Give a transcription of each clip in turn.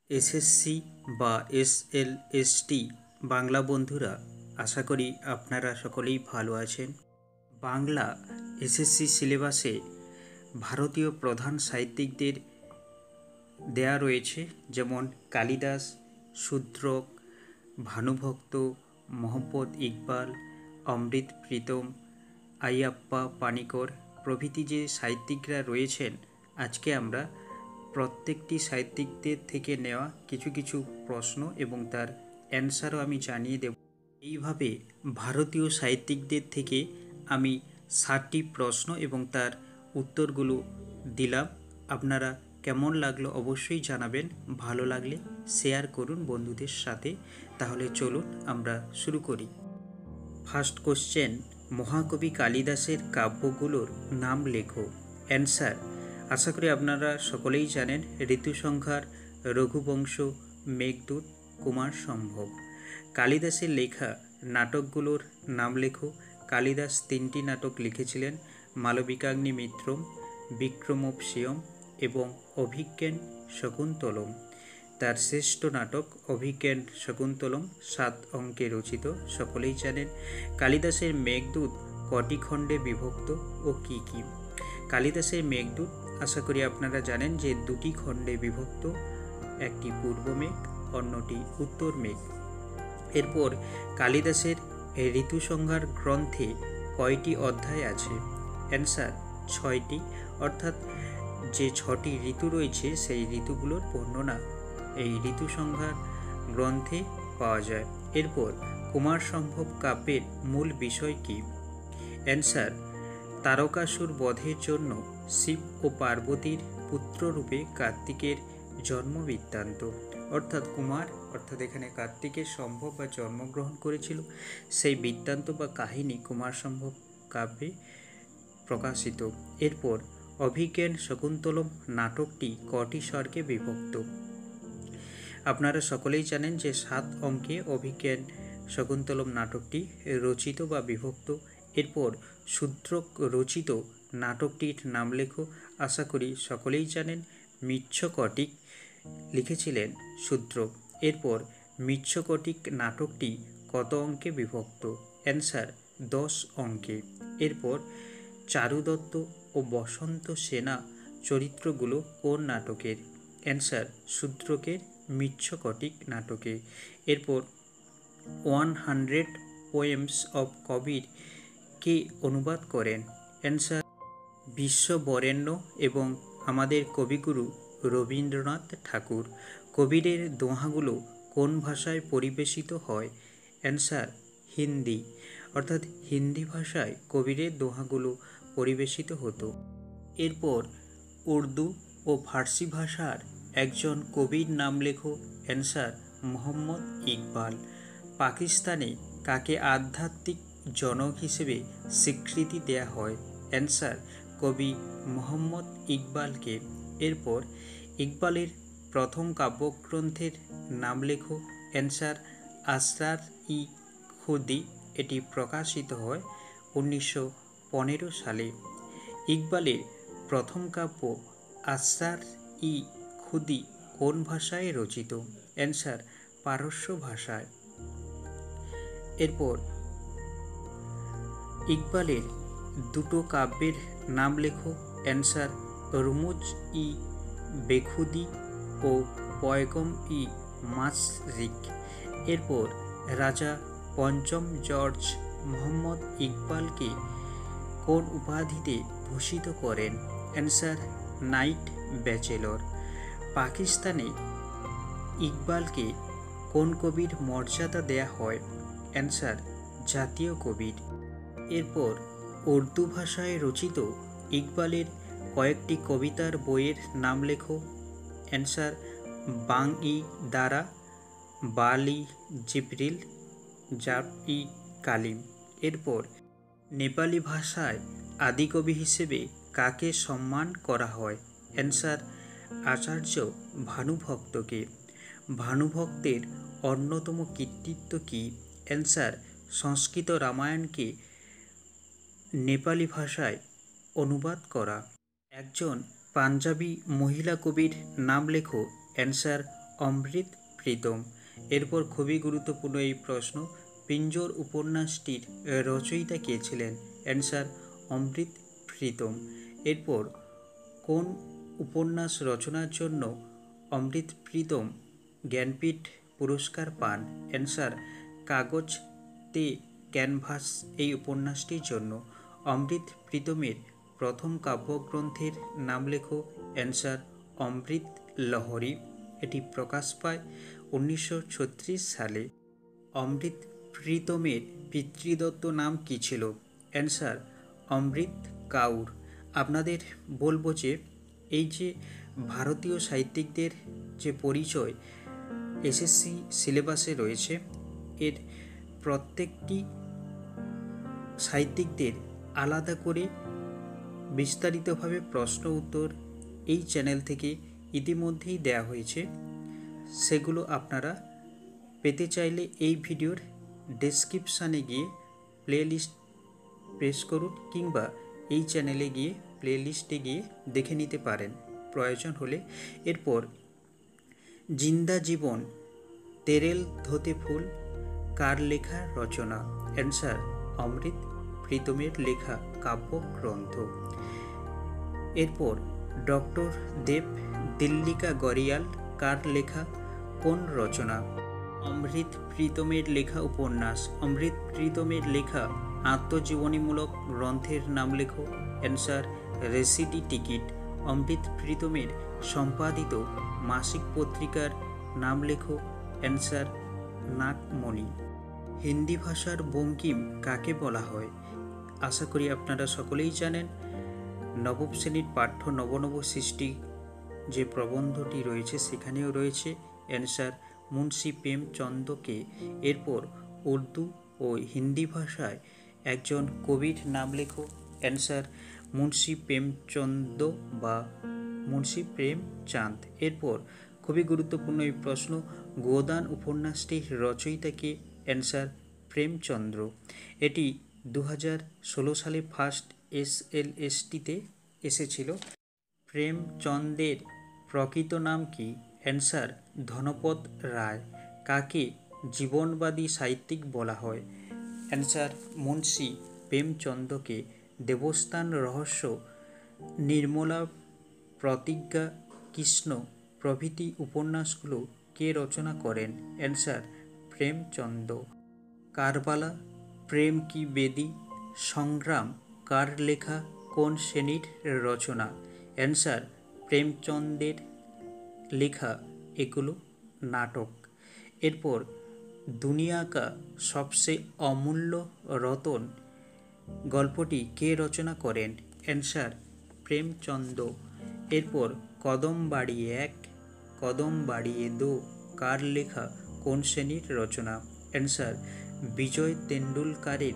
SSC বা SLST Bangla বন্ধুরা, আশা করি আপনারা সকলেই ভালো আছেন। বাংলা এসএসসি সিলেবাসে ভারতীয় প্রধান সাহিত্যিকদের দেয়া রয়েছে, যেমন কালিদাস, শূদ্রক, ভানুভক্ত, মোহাম্মদ ইকবাল, অমৃত প্রীতম, আইয়াপ্পা পানিকর প্রভৃতি যে সাহিত্যিকরা রয়েছেন। আজকে আমরা প্রত্যেকটি সাহিত্যিকদের থেকে নেওয়া কিছু কিছু প্রশ্ন এবং তার অ্যান্সারও আমি জানিয়ে দেব। এইভাবে ভারতীয় সাহিত্যিকদের থেকে আমি 60টি প্রশ্ন এবং তার উত্তরগুলো দিলাম। আপনারা কেমন লাগলো অবশ্যই জানাবেন, ভালো লাগলে শেয়ার করুন বন্ধুদের সাথে। তাহলে চলুন আমরা শুরু করি। ফার্স্ট কোশ্চেন, মহাকবি কালিদাসের কাব্যগুলোর নাম লেখো। অ্যান্সার, আশা করি আপনারা সকলেই জানেন, ঋতুসংহার, রঘুবংশ, মেঘদূত, কুমার সম্ভব। কালিদাসের লেখা নাটকগুলোর নাম লেখো। কালিদাস 3টি নাটক লিখেছিলেন, মালবিকাগ্নি মিত্রম, বিক্রমোপশিয়ম এবং অভিজ্ঞান শকুন্তলম। তার শ্রেষ্ঠ নাটক অভিজ্ঞান শকুন্তলম 7 অঙ্কে রচিত, সকলেই জানেন। কালিদাসের মেঘদূত কটি খণ্ডে বিভক্ত ও কী কী? কালিদাসের মেঘদূত আশা করি আপনারা জানেন যে 2টি খণ্ডে বিভক্ত, একটি পূর্ব মেঘ, অন্যটি উত্তর মেঘ। এরপর কালিদাসের ঋতুসংহার গ্রন্থে কয়টি অধ্যায় আছে? অ্যান্সার, 6টি, অর্থাৎ যে 6টি ঋতু রয়েছে সেই ঋতুগুলোর বর্ণনা এই ঋতুসংহার গ্রন্থে পাওয়া যায়। এরপর কুমার সম্ভব কাব্যের মূল বিষয় কি? অ্যান্সার, তারকাসুর বধের জন্য শিব ও পার্বতীর পুত্ররূপে কার্তিকের জন্ম বৃত্তান্ত, অর্থাৎ কুমার অর্থাৎ এখানে কার্তিকের সম্ভব বা জন্মগ্রহণ করেছিল, সেই বৃত্তান্ত বা কাহিনী কুমার সম্ভব কাব্যে প্রকাশিত। এরপর অভিজ্ঞান শকুন্তলম নাটকটি কটি স্বর্গে বিভক্ত? আপনারা সকলেই জানেন যে 7 অঙ্কে অভিজ্ঞান শকুন্তলম নাটকটি রচিত বা বিভক্ত। এরপর শূদ্রক রচিত নাটকটির নাম লেখো। আশা করি সকলেই জানেন, মৃচ্ছকটিক লিখেছিলেন শূদ্রক। এরপর মৃচ্ছকটিক নাটকটি কত অঙ্কে বিভক্ত? অ্যান্সার, 10 অঙ্কে। এরপর চারুদত্ত ও বসন্ত সেনা চরিত্রগুলো কোন নাটকের? অ্যান্সার, শূদ্রকের মৃচ্ছকটিক নাটকে। এরপর 100 পোয়েমস অব কবির কে অনুবাদ করেন? অ্যান্সার, বিশ্ববরেণ্য এবং আমাদের কবিগুরু রবীন্দ্রনাথ ঠাকুর। কবিরের দোহাগুলো কোন ভাষায় পরিবেশিত হয়? অ্যান্সার, হিন্দি, অর্থাৎ হিন্দি ভাষায় কবিরের দোহাগুলো পরিবেশিত হতো। এরপর উর্দু ও ফার্সি ভাষার একজন কবির নাম লেখো। অ্যান্সার, মোহাম্মদ ইকবাল। পাকিস্তানে কাকে আধ্যাত্মিক জনক হিসেবে স্বীকৃতি দেয়া হয়? অ্যান্সার, কবি মোহাম্মদ ইকবালকে। এরপর ইকবালের প্রথম কাব্যগ্রন্থের নাম লেখো। অ্যান্সার, আসরার-ই খুদি। এটি প্রকাশিত হয় 1915 সালে। ইকবালের প্রথম কাব্য আসরার-ই খুদি কোন ভাষায় রচিত? অ্যান্সার, পারস্য ভাষায়। এরপর ইকবালের 2টো কাব্যের নাম লেখো। অ্যান্সার, রুমুজ-ই বেখুদি ও পয়গম-ই মাশরিক। এরপর রাজা পঞ্চম জর্জ মোহাম্মদ ইকবালকে কোন উপাধিতে ভূষিত করেন? Answer, knight bachelor. পাকিস্তানে ইকবালকে কোন কবির মর্যাদা দেয়া হয়? অ্যান্সার, জাতীয় কবির। এরপর উর্দু ভাষায় রচিত ইকবালের কয়েকটি কবিতার বইয়ের নাম লেখো। অ্যান্সার, বাং-ই দারা, বাল-ই জিবরিল, জাব-ই কালিম। এরপর নেপালি ভাষায় আদিকবি হিসেবে কাকে সম্মান করা হয়? অ্যান্সার, আচার্য ভানুভক্তকে। ভানুভক্তের অন্যতম কৃতিত্ব কি? অ্যান্সার, সংস্কৃত রামায়ণকে নেপালি ভাষায় অনুবাদ করা। একজন পাঞ্জাবি মহিলা কবির নাম লেখো। অ্যান্সার, অমৃত প্রীতম। এরপর খুবই গুরুত্বপূর্ণ এই প্রশ্ন, পিঞ্জর উপন্যাসটির রচয়িতা কে ছিলেন? অ্যান্সার অমৃত প্রীতম। এরপর কোন উপন্যাস রচনার জন্য অমৃত প্রীতম জ্ঞানপীঠ পুরস্কার পান? অ্যান্সার কাগজ তে ক্যানভাস এই উপন্যাসটির জন্য। অমৃত প্রীতমের প্রথম কাব্যগ্রন্থের নাম লেখো। অ্যান্সার অমৃত লহরী। এটি প্রকাশ পায় 1936 সালে। অমৃত প্রীতমের পিতৃদত্ত নাম কি ছিল? অ্যান্সার অমৃত কাউর। আপনাদের বলবো যে এই যে ভারতীয় সাহিত্যিকদের যে পরিচয় এসএসসি সিলেবাসে রয়েছে, এর প্রত্যেকটি সাহিত্যিকদের আলাদা করে বিস্তারিতভাবে প্রশ্ন উত্তর এই চ্যানেল থেকে ইতিমধ্যেই দেয়া হয়েছে। সেগুলো আপনারা পেতে চাইলে এই ভিডিওর ডেসক্রিপশানে গিয়ে প্লেলিস্ট প্রেস করুন, কিংবা এই চ্যানেলে গিয়ে প্লেলিস্টে গিয়ে দেখে নিতে পারেন প্রয়োজন হলে। এরপর জিন্দা জীবন তেরেল ধোতে ফুল কার লেখা রচনা? অ্যান্সার অমৃত প্রীতমের লেখা কাব্যগ্রন্থ। এরপর ডক্টর দেব দিল্লিকা গড়িয়াল কার লেখা কোন রচনা? অমৃত প্রীতমের লেখা উপন্যাস। অমৃত প্রীতমের লেখা আত্মজীবনীমূলক গ্রন্থের নাম লেখো। Answer রেসিডি ticket. অমৃত প্রীতমের সম্পাদিত মাসিক পত্রিকার নাম লেখো। অ্যান্সার নাগমণি। হিন্দি ভাষার বঙ্কিম কাকে বলা হয়? আশা করি আপনারা সকলেই জানেন। নবম শ্রেণীর পাঠ্য নব সৃষ্টি যে প্রবন্ধটি রয়েছে সেখানেও রয়েছে। অ্যান্সার মুন্সি প্রেমচন্দকে। এরপর উর্দু ও হিন্দি ভাষায় একজন কবির নাম লেখো। অ্যান্সার মুন্সি প্রেমচন্দ বা মুন্সি প্রেমচাঁদ। এরপর খুবই গুরুত্বপূর্ণ এই প্রশ্ন, গোদান উপন্যাসটির রচয়িতাকে? অ্যান্সার প্রেমচন্দ্র। এটি 2016 সালে ফার্স্ট SLSTতে এসেছিল। প্রেমচন্দের প্রকৃত নাম কি? অ্যান্সার ধনপদ রায়। কাকে জীবনবাদী সাহিত্যিক বলা হয়? অ্যান্সার মুন্সি প্রেমচন্দকে। দেবস্থান রহস্য, নির্মলা প্রতিজ্ঞা, কৃষ্ণ প্রভৃতি উপন্যাসগুলো কে রচনা করেন? অ্যান্সার প্রেমচন্দ। কারবালা, প্রেম কি বেদি, সংগ্রাম কার লেখা কোন শ্রেণীর রচনা? অ্যান্সার প্রেমচন্দের লেখা এগুলো নাটক। এরপর দুনিয়া কা সবসে অমূল্য রতন গল্পটি কে রচনা করেন? অ্যান্সার প্রেমচন্দ। এরপর কদম বাড়িয়ে 1 কদম বাড়িয়ে 2 কার লেখা কোন শ্রেণীর রচনা? অ্যান্সার বিজয় তেন্ডুলকারের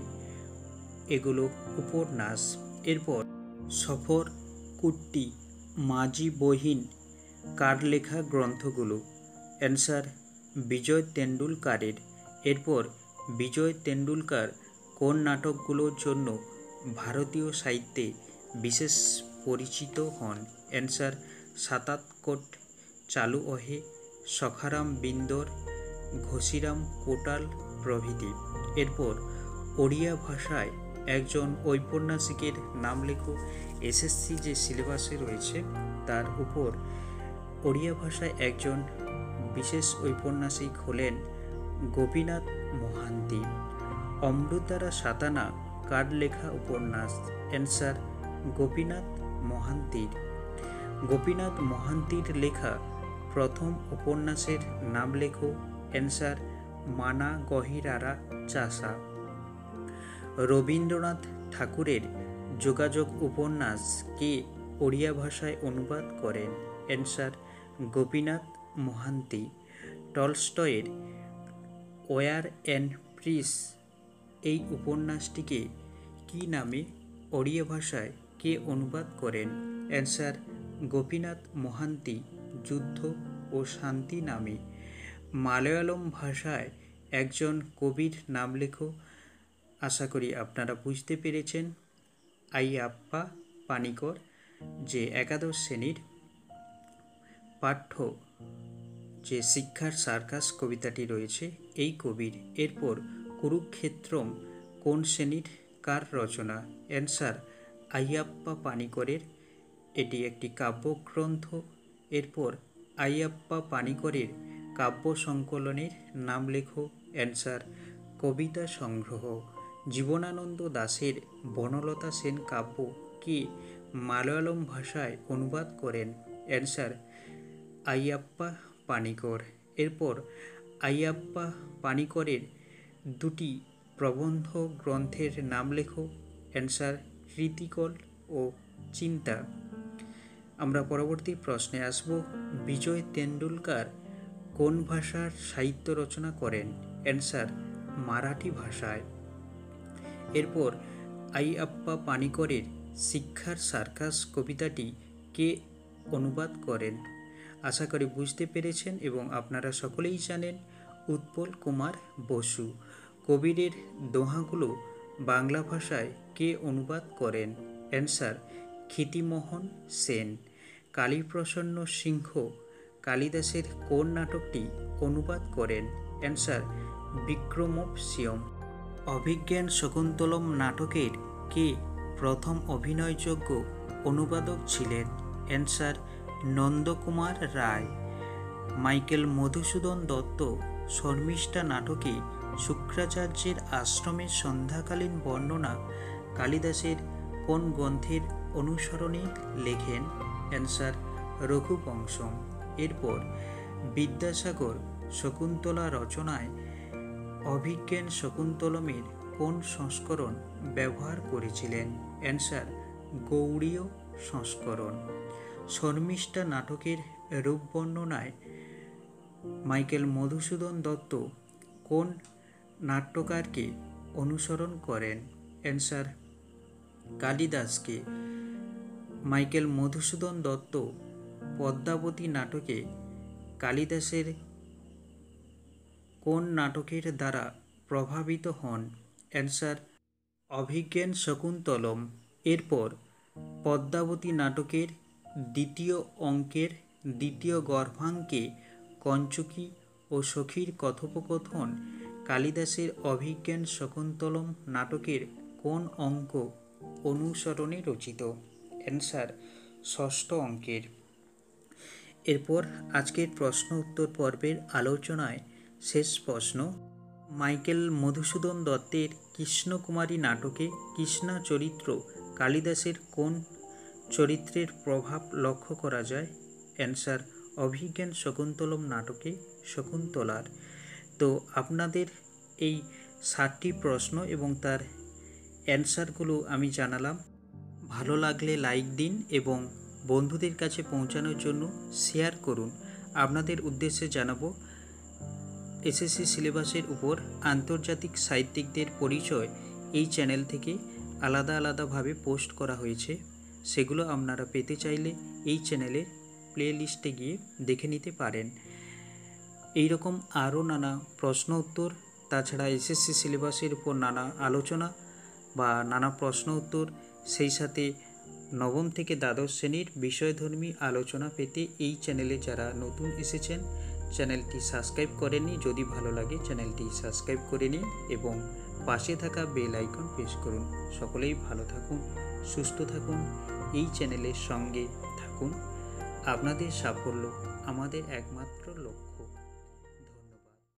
এগুলো উপন্যাস। এরপর সফর কুট্টি মাঝি বহিন কার লেখা গ্রন্থগুলো? অ্যান্সার বিজয় তেন্ডুলকারের। এরপর বিজয় তেন্ডুলকার কোন নাটকগুলোর জন্য ভারতীয় সাহিত্যে বিশেষ পরিচিত হন? অ্যান্সার সাতাতকোট, চালু অহে, সখারাম বিন্দর, ঘসিরাম কোটাল প্রভৃতি। এরপর ওড়িয়া ভাষায় একজন ঔপন্যাসিকের নাম লেখো। এসএসসি যে সিলেবাসে রয়েছে তার উপর ওড়িয়া ভাষায় একজন বিশেষ ঔপন্যাসিক হলেন গোপীনাথ মহান্তি। অমৃতারা সাতানা কার লেখা উপন্যাস? অ্যান্সার গোপীনাথ মহান্তির। গোপীনাথ মহান্তির লেখা প্রথম উপন্যাসের নাম লেখো। অ্যান্সার মানা গহিরারা চাষা। রবীন্দ্রনাথ ঠাকুরের যোগাযোগ উপন্যাস কে ওড়িয়া ভাষায় অনুবাদ করেন? অ্যান্সার গোপীনাথ মহান্তি। টলস্টয়ের ওয়ার অ্যান্ড পিস এই উপন্যাসটিকে কি নামে ওড়িয়া ভাষায় কে অনুবাদ করেন? অ্যান্সার গোপীনাথ মহান্তি যুদ্ধ ও শান্তি নামে। মালয়ালম ভাষায় একজন কবির নাম লেখো। আশা করি আপনারা বুঝতে পেরেছেন। আইয়াপ্পা পানিকর, যে একাদশ শ্রেণীর পাঠ্য যে শিক্ষার সার্কাস কবিতাটি রয়েছে এই কবির। এরপর কুরুক্ষেত্রম কোন শ্রেণীর কার রচনা? অ্যান্সার আইয়াপ্পা পানিকরের। এটি একটি কাব্যগ্রন্থ। এরপর আইয়াপ্পা পানিকরের কাব্য সংকলনের নাম লেখো। অ্যান্সার কবিতা সংগ্রহ। জীবনানন্দ দাশের বনলতা সেন কাব্য কে মালয়ালম ভাষায় অনুবাদ করেন? অ্যান্সার আইয়াপ্পা পানিকর। এরপর আইয়াপ্পা পানিকরের দুটি প্রবন্ধ গ্রন্থের নাম লেখো। অ্যান্সার কৃতিকল ও চিন্তা। আমরা পরবর্তী প্রশ্নে আসব। বিজয় তেন্ডুলকর কোন ভাষার সাহিত্য রচনা করেন? অ্যান্সার মারাঠি ভাষায়। এরপর আইয়াপ্পা পানিকরের শিক্ষার সার্কাস কবিতাটি কে অনুবাদ করেন? আশা করি বুঝতে পেরেছেন এবং আপনারা সকলেই জানেন উৎপল কুমার বসু। কবিরের দোহাগুলো বাংলা ভাষায় কে অনুবাদ করেন? অ্যান্সার ক্ষিতিমোহন সেন। কালীপ্রসন্ন সিংহ কালিদাসের কোন নাটকটি অনুবাদ করেন? অ্যান্সার বিক্রমোর্বশীয়ম। অভিজ্ঞান শকুন্তলম নাটকের কে প্রথম অভিনয়যোগ্য অনুবাদক ছিলেন? অ্যান্সার নন্দকুমার রায়। মাইকেল মধুসূদন দত্ত শর্মিষ্ঠা নাটকে শুক্রাচার্যের আশ্রমের সন্ধ্যাকালীন বর্ণনা কালিদাসের কোন গ্রন্থের অনুসরণে লেখেন? অ্যান্সার রঘুবংশম। এরপর বিদ্যাসাগর শকুন্তলা রচনায় অভিজ্ঞান শকুন্তলমের কোন সংস্করণ ব্যবহার করেছিলেন? অ্যান্সার গৌড়ীয় সংস্করণ। শর্মিষ্ঠা নাটকের রূপ বর্ণনায় মাইকেল মধুসূদন দত্ত কোন নাট্যকারকে অনুসরণ করেন? অ্যান্সার কালিদাসকে। মাইকেল মধুসূদন দত্ত পদ্মাবতী নাটকে কালিদাসের কোন নাটকের দ্বারা প্রভাবিত হন? অ্যান্সার অভিজ্ঞান শকুন্তলম। এরপর পদ্মাবতী নাটকের দ্বিতীয় অঙ্কের দ্বিতীয় গর্ভাঙ্কে কঞ্চুকী ও সখীর কথোপকথন কালিদাসের অভিজ্ঞান শকুন্তলম নাটকের কোন অঙ্ক অনুসরণে রচিত? অ্যান্সার ষষ্ঠ অঙ্কের। এরপর আজকের প্রশ্ন উত্তর পর্বের আলোচনায় শেষ প্রশ্ন। মাইকেল মধুসূদন দত্তের কৃষ্ণকুমারী নাটকে কৃষ্ণা চরিত্র কালিদাসের কোন চরিত্রের প্রভাব লক্ষ্য করা যায়? অ্যান্সার অভিজ্ঞান শকুন্তলম নাটকে শকুন্তলার। তো আপনাদের এই 7টি প্রশ্ন এবং তার অ্যান্সারগুলো আমি জানালাম। ভালো লাগলে লাইক দিন এবং বন্ধুদের কাছে পৌঁছানোর জন্য শেয়ার করুন। আপনাদের উদ্দেশ্যে জানাবো এসএসসি সিলেবাসের উপর আন্তর্জাতিক সাহিত্যিকদের পরিচয় এই চ্যানেল থেকে আলাদা আলাদাভাবে পোস্ট করা হয়েছে। সেগুলো আপনারা পেতে চাইলে এই চ্যানেলের প্লে লিস্টে গিয়ে দেখে নিতে পারেন। এই রকম আরও নানা প্রশ্ন উত্তর, তাছাড়া এসএসসি সিলেবাসের উপর নানা আলোচনা বা নানা প্রশ্ন উত্তর, সেই সাথে নবম থেকে দ্বাদশ শ্রেণীর বিষয়ধর্মী আলোচনা পেতে এই চ্যানেলে যারা নতুন এসেছেন চ্যানেলটি সাবস্ক্রাইব করেননি, যদি ভালো লাগে চ্যানেলটি সাবস্ক্রাইব করে নিন এবং পাশে থাকা বেল আইকন প্রেস করুন। সকলেই ভালো থাকুন, সুস্থ থাকুন, এই চ্যানেলের সঙ্গে থাকুন। আপনাদের সাফল্য আমাদের একমাত্র